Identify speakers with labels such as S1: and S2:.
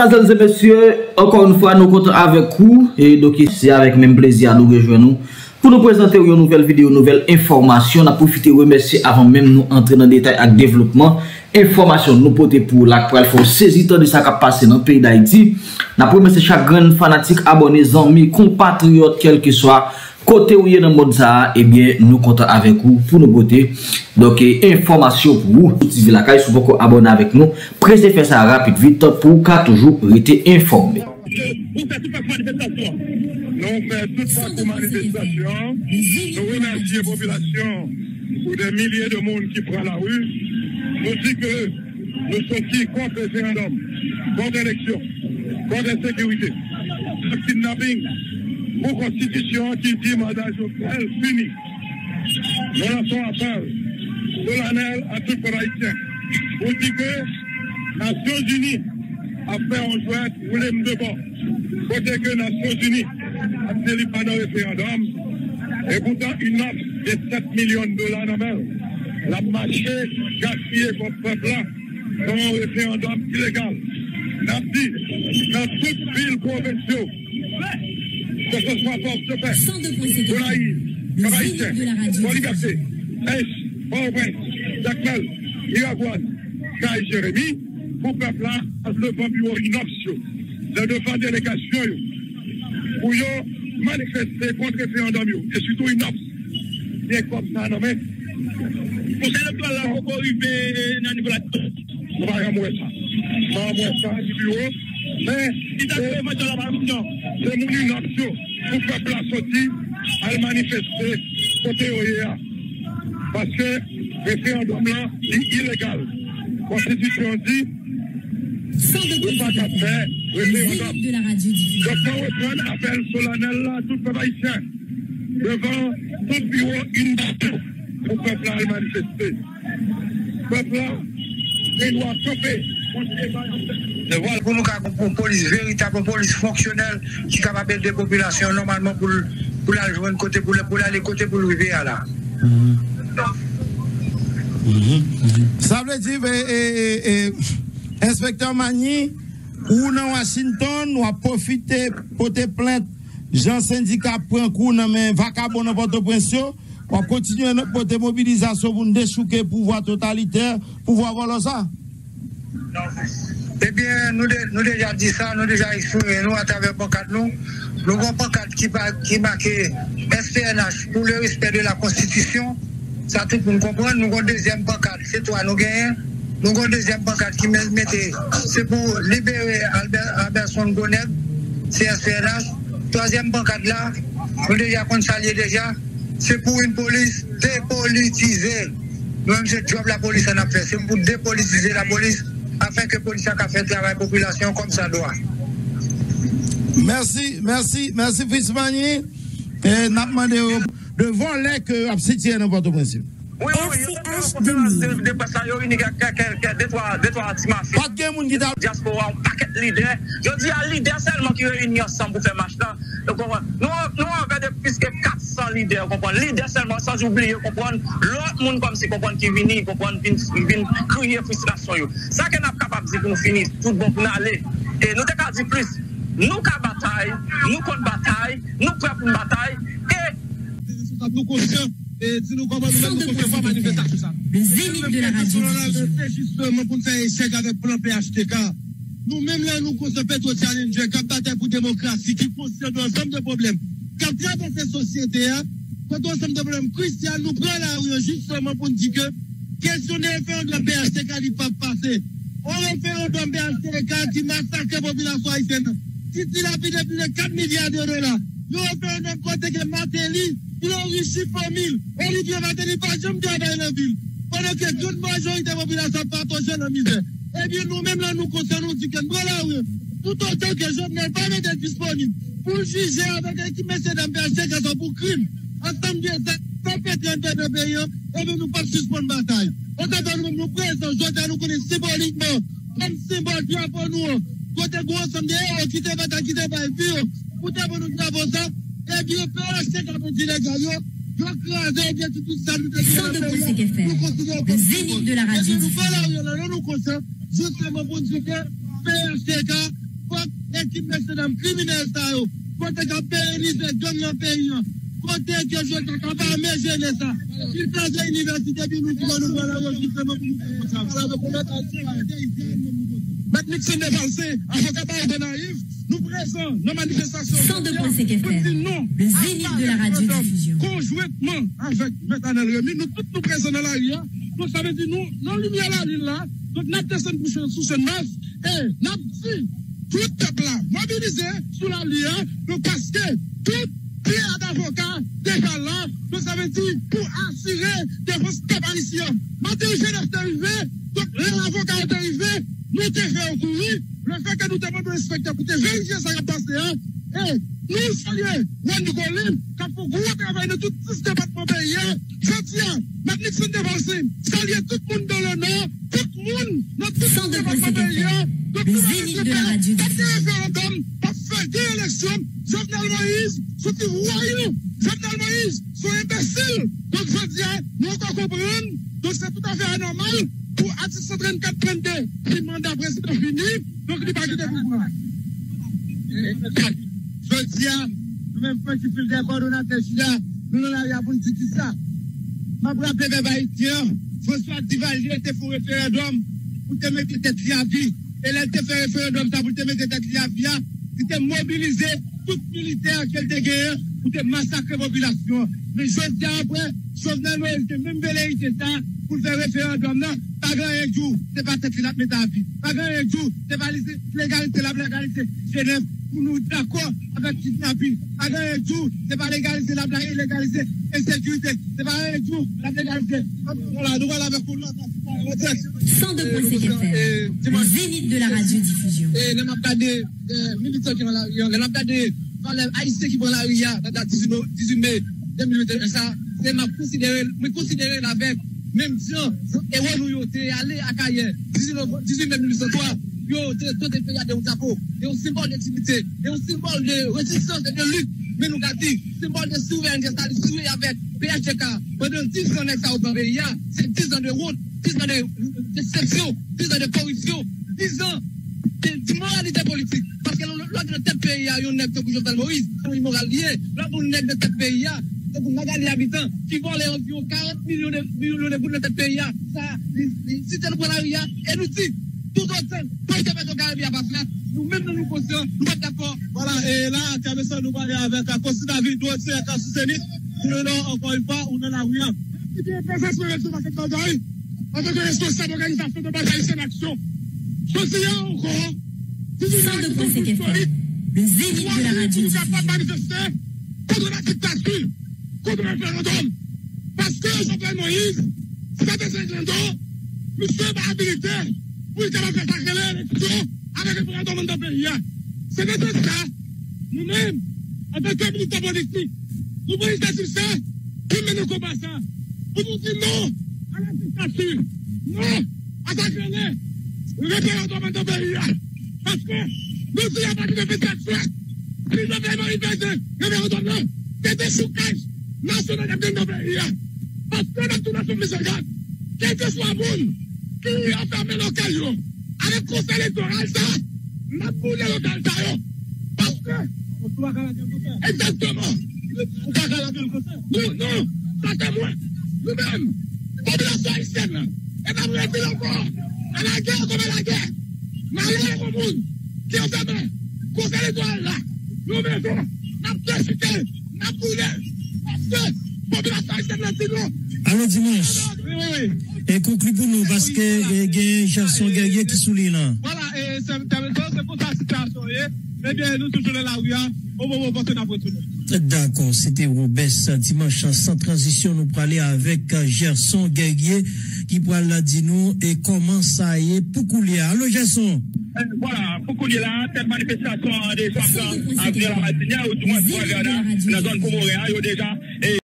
S1: mesdames et messieurs, encore une fois, nous comptons avec vous. Et donc, c'est avec même plaisir nous rejoindre pour nous présenter une nouvelle vidéo, une nouvelle information. On a profité de remercier avant même nous entrer dans le détail avec développement. Information nous porter pour la quoi il faut saisir de ça qui a passé dans le pays d'Haïti. On a remercié chaque grand fanatique, abonnés, amis, compatriotes, quel que soit. Côté où il y a dans le monde ça, eh bien, nous comptons avec vous pour nous voter. Donc, information pour vous. Si vous êtes beaucoup abonné avec nous, pressez faire ça rapide, vite, pour qu'à toujours rester informé.
S2: Nous faisons toute manifestation. Nous faisons toute manifestation. Nous remercions la population pour des milliers de monde qui prennent la rue. Nous disons que nous sommes qui contre le référendum, contre l'élection, contre la sécurité, le kidnapping. Pour constitution qui dit mandat Jovenel fini. Nous lançons appel solennel à tout le peuple haïtien pour dire que Nations Unies a fait un jouet pour les de bord. Côté que Nations Unies a délivré pas dans le référendum et pourtant une offre de 7 millions de dollars dans la main. La marché gaspillée contre le peuple là dans un référendum illégal. N'a dit dans toute ville provinciale. Que ce soit pour ce fait, pour l'Aïe, Cavaïtien, pour Liberté, Esch, Port-au-Prince, Jacmel, Iragouane, Kai Jérémy, pour peuple là, devant bureau une option, devant délégation, pour manifester contre le référendum, et surtout une option. Bien comme ça, non mais. Pour ce plan là, on peut arriver dans le niveau de la. On va remonter ça. On va remonter ça du bureau. Mais c'est mon une option pour le peuple à sortir, à manifester côté OEA. Parce que le référendum là est illégal. La Constitution dit ne pas faire référendum. Donc on reprend appel solennel là, tout le peuple haïtien, devant tout bureau une option pour le peuple à manifester. Le peuple là, il doit stopper.
S3: Voilà, pour nous, une police véritable, une police fonctionnelle qui est capable de population normalement pour aller jouer côté pour aller côté pour le là.
S4: Ça veut dire, inspecteur Magny, ou dans Washington, nous avons profité pour te plainte, Jean syndicat prend coup dans mes vacabons dans votre prince, on va continuer notre mobilisation pour nous déchouquer le pouvoir totalitaire, pouvoir voir ça.
S3: Eh bien, nous déjà dit ça, nous déjà exprimé, nous à travers pancarte nous avons une pancarte qui marque SPNH pour le respect de la Constitution. Ça tout pour nous comprendre. Nous avons une deuxième pancarte, c'est toi, nous gagnons. Nous avons une deuxième pancarte qui mettait, c'est pour libérer Albertson Goneb, c'est SPNH. Troisième pancarte là, nous déjà consolidé déjà, c'est pour une police dépolitisée. Nous-mêmes, c'est le job de la police en a fait, c'est pour dépolitiser la police. Afin que la police a fait le travail de la population comme ça doit.
S4: Merci, Fils Magny. Et nous avons demandé devant les que vous citiez dans votre principe.
S3: Oui,
S5: RCH 2000.
S3: Pas de monde qui a diaspora, un paquet de leaders. Je dis à leaders seulement qui réunissent ensemble pour faire marche là. Nous avons plus que 400 leaders, comprendre. Leaders seulement sans oublier, comprendre. L'autre monde comme si comprendre qui vient, comprendre, vient crier frustration. Ça que nous sommes capables de dire pour nous finir, tout bon pour nous aller. Et nous avons dit plus. Nous avons bataille, nous contre bataille, nous prêts pour une bataille. Et
S2: nous conscients. Et si nous commençons à faire manifestation, ça.
S5: Le zénith de la radio.
S2: C'est justement pour faire échec avec le plan PHTK. Nous-mêmes, là, nous conscients de challenger, qui bataille pour la démocratie, qui possède un ensemble de problèmes. Quand traverse cette société, quand on a un ensemble de problèmes cruciaux, nous prenons la rue justement pour dire que question de référendum de PHTK n'est pas passé. On référendum PHTK qui massacre la population haïtienne. Si tu l'as payé plus de 4 milliards de dollars, nous référendum côté que Matéli, il a enrichi famille. Olivier Matéli pas jamais travaillé dans la ville. Pendant que toute majorité de la population partage dans la misère. Eh bien, nous-mêmes, là, nous concernons du Ken. Tout autant que je n'ai pas été disponible pour juger avec l'équipe de PHTK pour crime. Ensemble de ça, sans pétrir de pays, et bien, nous pas suspendre la bataille. On t'attend nous présents, je nous connaissons symboliquement, comme symbole bien pour nous. Côté gros ensemble de héros qui te battent, qui te battent, pour nous avons ça. Eh bien, PHTK comme illégal, je crase, eh bien, tout ça, nous
S5: le zénith de la radio.
S2: Nous constatons, justement, pour dire que PHTK
S4: équipe nationale criminelle, ça, côté qui a pérennisé gang dans le pays, côté que je suis capable de me gêner ça. Il passe à l'université, puis nous pouvons voir la justement pour Nixon dévancé, avocat de naïf, nous présents nos manifestations.
S5: 102.5 FM, le zénith de la radiodiffusion.
S4: Conjointement avec Métanel Rémy, nous tous nous présents dans la RIA. Donc ça veut dire nous, non lumière la ville là, donc nous descendons sous ce masse et nous dit tout le peuple là, mobilisé sous la RIA, donc parce que tout pierre d'avocat déjà là, donc ça veut dire pour assurer défense apparition. Matin jeune est arrivé, donc l'avocat est arrivé. Nous te fait recourir, le fait que nous demandons au inspecteur pour te vérifier ça qui a passé, et nous saluons Wendy Colline, qui a fait un gros travail de tout ce département pays, je tiens, M. Nixon Devancé, saluer tout le monde dans le Nord, tout le monde dans tout ce département pays,
S5: le zénith de la radio.
S4: Référendum, pour faire des élections, Jovenel Moïse, c'est royaume, Jovenel Moïse, sont imbéciles, donc je tiens, nous encore comprendre, donc c'est tout à fait anormal, pour article 134 32, le mandat président fini, donc il n'y a pas de pouvoir. Je tiens, nous-mêmes, petit fil des coordonnateurs, nous n'avons pas dit ça. Je me rappelle des Haïtiens, François Duvalier était pour référendum, pour te mettre tête à vie. Et là, il fait référendum, ça pour te mettre tête à vie, il te mobilisé tout militaire qu'elle te gagne pour te massacrer la population. Mais je tiens après, Jovenel Moïse, même velléité ça, pour faire référendum, non, pas grand jour, c'est pas tête la mettre à vie. Pas grand jour, c'est pas l'égalité, la légalité. Genève, pour nous d'accord avec kidnapping. Pas grand jour, c'est pas l'égalité, la illégalité, insécurité. C'est pas un jour, la légalité. Voilà, nous voilà avec nous.
S5: 102.5 FM, le zénith de la radiodiffusion.
S4: Et les mapades militaires qui vont la RIA, les mapades haïtiens qui vont la RIA, la date 18 mai 2021, ça, c'est ma considérer avec même si héros nous yoté allé à Kaye 18 mai 1903 yo tout est pays de Outapo et un symbole d'activité et un symbole de résistance et de lutte mais nous gâti symbole de souveraineté c'est avec PHK pendant 10 ans ça au pays c'est 10 ans de route 10 ans de section 10 ans de corruption 10 ans de moralité politique parce que l'autre de tel pays a un nèg que Jovenel Moïse un immoral lié l'autre nèg de tel pays pour les habitants qui vont les environ 40 millions de bouts de notre pays, ça, si c'est le bon aria, et nous dit, tout autre, pour que mettre au Caribéen pas flat, nous-mêmes nous conscients, nous sommes d'accord. Voilà, et là, tu as besoin de nous parler avec un conseil David, nous sommes à Sousenit, nous sommes encore une fois, on est là, oui. Et bien, professeur, je vais faire travail, avec le responsable d'organisation de bataille en action. Je suis encore,
S5: 102.5 FM, le zénith de la radio.
S4: Nous ne pas manifester contre la dictature. Contre le référendum. Parce que Jovenel Moïse, c'est des référendums, nous sommes habilités pour faire l'élection avec le référendum dans le pays. C'est nécessaire. Nous-mêmes, en tant que militants politiques, nous voulons sur ça, pour mener nos combats ça, pour nous dire non à la dictature, non à ta grenade, le référendum dans le pays. Parce que nous sommes à partir de 27 juin, si Jovenel Moïse fait le référendum, c'est des choucages. National de nos pays, parce que dans toute nation musulmane, quel que soit le monde qui a fermé l'occasion, avec le conseil électoral, ça, la boule locale, ça, parce que, exactement, non, ça c'est moi, nous-mêmes, population haïtienne, et pas vrai qu'il encore, à la guerre comme à la guerre, malheur au monde, qui ont fermé, conseil électoral là, nous-mêmes, n'a pas persécuté, n'a pas boulé.
S6: Alors dimanche, et conclut pour nous parce que il y a Gerson Guerrier qui souligne là.
S4: Voilà, et c'est pour sa situation. Eh bien, nous toujours là, oui, on va porter notre retour.
S6: D'accord, c'était Robert dimanche sans transition. Nous parler avec Gerson Guerrier qui pourra dire nous et comment ça y est pour couler. Allô Gerson.
S2: Voilà, pour couler là, cette manifestation des femmes à la Martinière ou du moins dans la zone Comoré, déjà.